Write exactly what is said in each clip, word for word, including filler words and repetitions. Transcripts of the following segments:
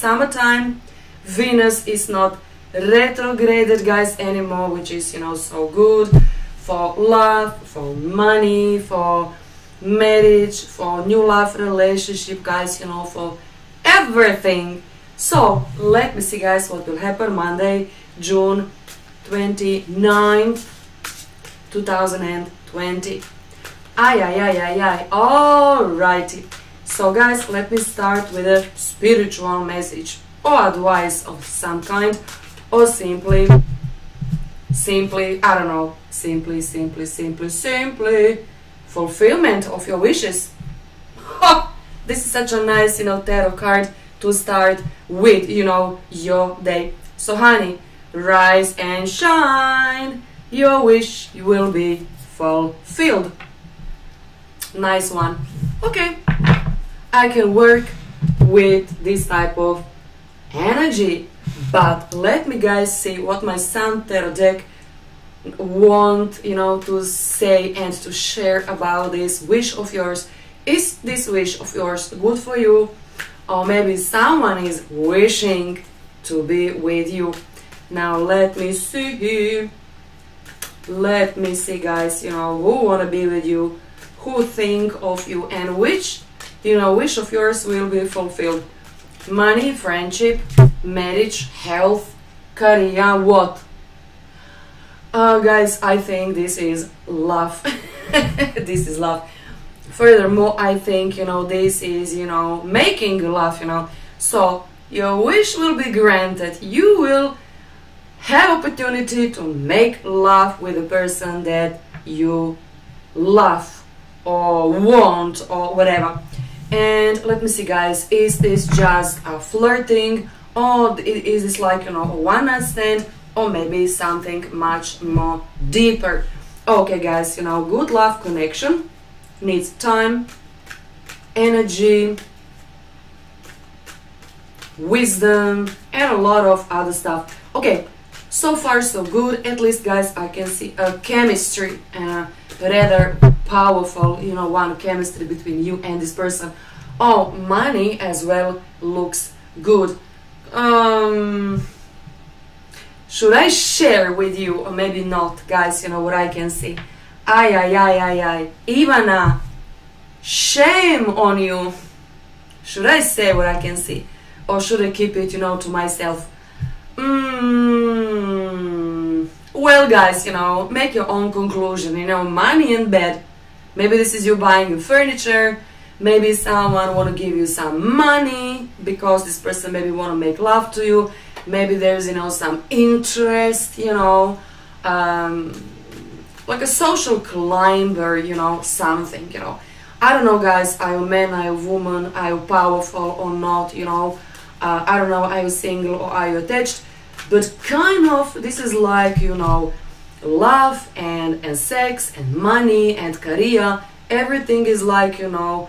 summertime. Venus is not retrograded, guys, anymore, which is, you know, so good for love, for money, for marriage, for new life relationship, guys, you know, for everything. So let me see, guys, what will happen Monday, June twenty-ninth, two thousand twenty. Ay, ay, ay, ay, ay. Alrighty. So, guys, let me start with a spiritual message or advice of some kind, or simply, simply, I don't know, simply, simply, simply, simply fulfillment of your wishes. Oh, this is such a nice, you know, tarot card to start with, you know, your day. So, honey, rise and shine. Your wish will be fulfilled. Nice one. Okay, I can work with this type of energy, but let me, guys, see what my Sun Tarot deck want, you know, to say and to share about this wish of yours. Is this wish of yours good for you, or maybe someone is wishing to be with you? Now let me see. Let me see, guys, you know, who wanna be with you, who think of you, and which, you know, wish of yours will be fulfilled. Money, friendship, marriage, health, career, what? Uh, guys, I think this is love. This is love. Furthermore, I think, you know, this is, you know, making you laugh, you know. So, your wish will be granted. You will have opportunity to make love with the person that you love or want or whatever. And let me see, guys, is this just a flirting, or is this like, you know, a one night stand, or maybe something much more deeper? Okay, guys, you know, good love connection needs time, energy, wisdom, and a lot of other stuff. Okay, so far so good. At least, guys, I can see a chemistry, uh, rather powerful, you know, one chemistry between you and this person. Oh, money as well looks good. Um, should I share with you, or maybe not, guys, you know, what I can see? Ay, ay, ay, ay, ay. Ivana, shame on you. Should I say what I can see, or should I keep it, you know, to myself? Mm, well, guys, you know, make your own conclusion. You know, money and bed. Maybe this is you buying your furniture. Maybe someone want to give you some money because this person maybe want to make love to you. Maybe there's, you know, some interest, you know, um, like a social climber, you know, something, you know. I don't know, guys, are you a man, are you a woman, are you powerful or not, you know. Uh, I don't know, are you single or are you attached? But kind of, this is like, you know, love and, and sex and money and career. Everything is like, you know,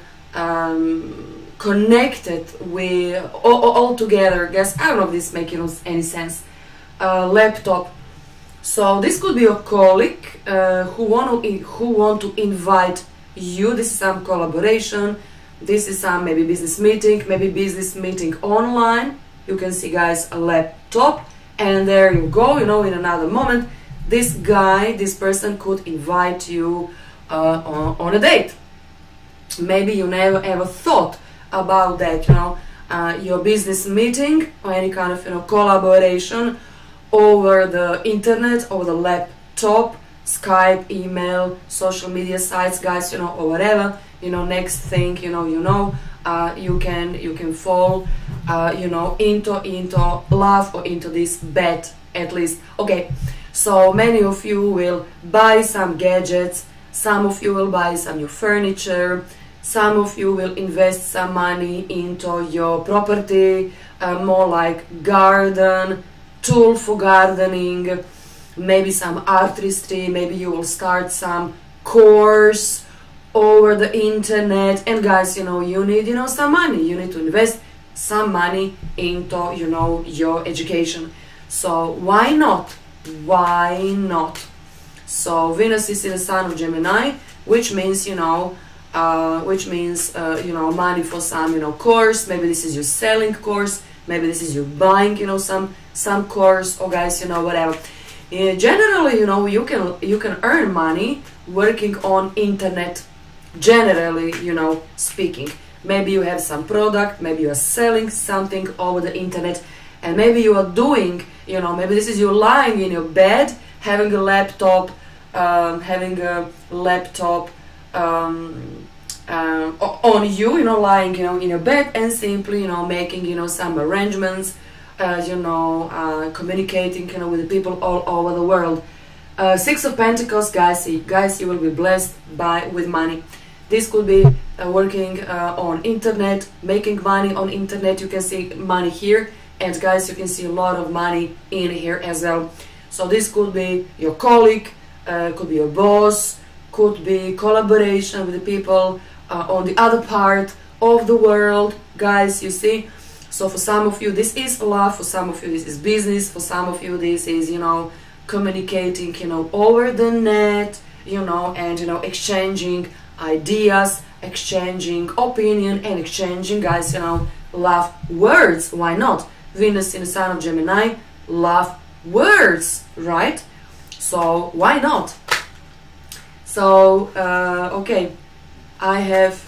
um, connected with, all, all together. Guess, I don't know if this makes, you know, any sense. Uh, laptop. So this could be a colleague uh, who want to who want to invite you. This is some collaboration. This is some maybe business meeting, maybe business meeting online. You can see, guys, a laptop, and there you go. You know, in another moment, this guy, this person could invite you uh, on, on a date. Maybe you never ever thought about that. You know, uh, your business meeting or any kind of, you know, collaboration over the internet, over the laptop, Skype, email, social media sites, guys, you know, or whatever. You know, next thing you know, you know, uh, you can you can fall, uh, you know, into into love or into this bed, at least. Okay, so many of you will buy some gadgets. Some of you will buy some new furniture. Some of you will invest some money into your property, uh, more like garden, tool for gardening, maybe some artistry. Maybe you will start some course over the internet. And guys, you know, you need, you know, some money. You need to invest some money into, you know, your education. So why not? Why not? So Venus is in the sign of Gemini, which means, you know, uh, which means, uh, you know, money for some, you know, course. Maybe this is your selling course. maybe this is you buying, you know, some some course, or guys, you know, whatever. Uh, generally, you know, you can you can earn money working on internet, generally, you know, speaking. Maybe you have some product, maybe you are selling something over the internet, and maybe you are doing, you know, maybe this is you lying in your bed, having a laptop, um, having a laptop um, uh, on you, you know, lying, you know, in your bed, and simply, you know, making, you know, some arrangements, uh, you know, uh, communicating, you know, with the people all over the world. Uh, Six of Pentacles, guys, guys, you will be blessed by with money. This could be uh, working uh, on internet, making money on internet. You can see money here, and guys, you can see a lot of money in here as well. So this could be your colleague, uh, could be your boss, could be collaboration with the people uh, on the other part of the world, guys, you see. So for some of you this is love, for some of you this is business, for some of you this is, you know, communicating, you know, over the net, you know, and, you know, exchanging ideas, exchanging opinion, and exchanging, guys, you know, love words. Why not? Venus in the sign of Gemini, love words, right? So why not? So uh, okay, I have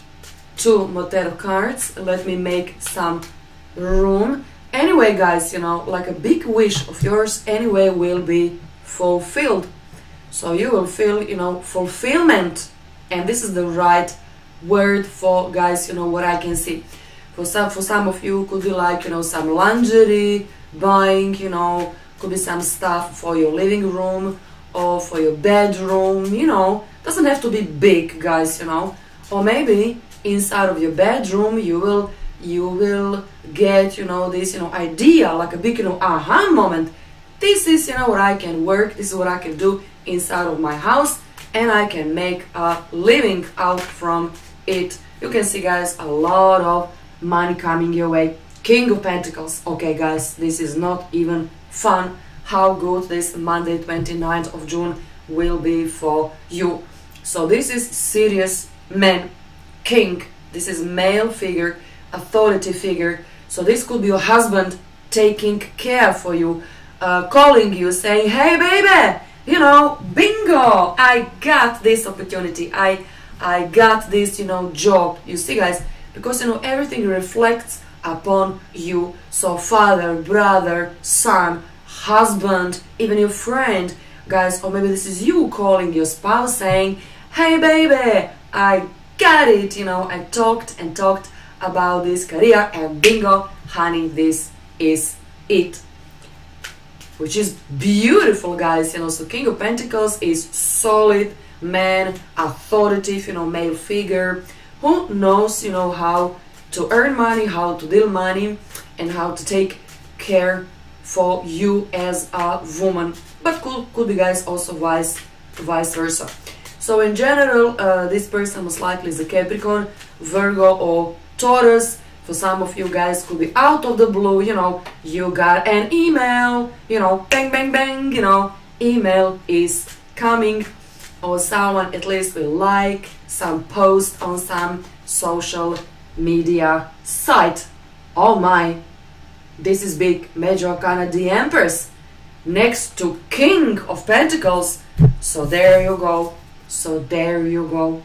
two more tarot cards. Let me make some room. Anyway, guys, you know, like a big wish of yours anyway will be fulfilled. So you will feel, you know, fulfillment, and this is the right word for, guys, you know, what I can see. For some, for some of you could be like, you know, some lingerie buying, you know, could be some stuff for your living room or for your bedroom, you know, doesn't have to be big, guys, you know. Or maybe inside of your bedroom you will you will get, you know, this, you know, idea, like a big, you know, aha moment. This is, you know, what I can work, this is what I can do inside of my house, and I can make a living out from it. You can see, guys, a lot of money coming your way. King of Pentacles. Okay, guys, this is not even fun how good this Monday twenty-ninth of June will be for you. So this is serious man, king. This is male figure, authority figure. So this could be your husband taking care for you, uh, calling you, saying, hey baby, you know, bingo, I got this opportunity, I I got this, you know, job. You see, guys, because, you know, everything reflects upon you. So father, brother, son, husband, even your friend, guys, or maybe this is you calling your spouse saying, hey baby, I got it, you know, I talked and talked about this career, and bingo, honey, this is it. Which is beautiful, guys, you know. So King of Pentacles is solid man, authoritative, you know, male figure who knows, you know, how to earn money, how to deal money, and how to take care for you as a woman. But could, could be, guys, also vice, vice versa. So in general, uh, this person most likely is a Capricorn, Virgo, or Taurus. For some of you guys could be out of the blue, you know, you got an email, you know, bang, bang, bang, you know, email is coming, or someone at least will like some post on some social media site. Oh my, this is big. Major Arcana, the Empress, next to King of Pentacles. So there you go. So there you go.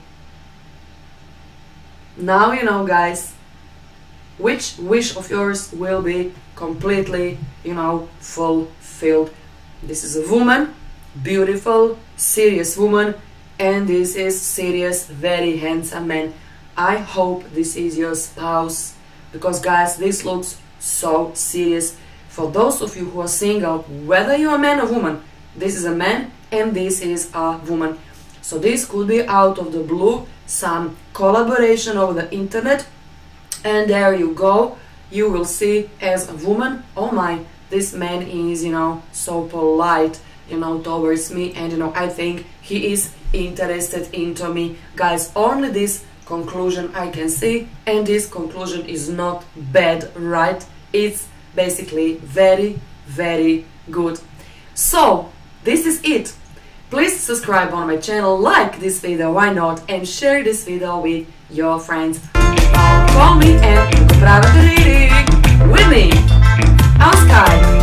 Now you know, guys, which wish of yours will be completely, you know, fulfilled. This is a woman, beautiful, serious woman, and this is serious, very handsome man. I hope this is your spouse, because, guys, this looks so serious. For those of you who are single, whether you're a man or woman, this is a man and this is a woman. So this could be out of the blue, some collaboration over the internet, and there you go. You will see as a woman, oh my, this man is, you know, so polite, you know, towards me, and, you know, I think he is interested into me. Guys, only this conclusion I can see, and this conclusion is not bad, right? It's basically very, very good. So this is it. Please subscribe on my channel, like this video, why not, and share this video with your friends. Call me and private reading. with me on Skype.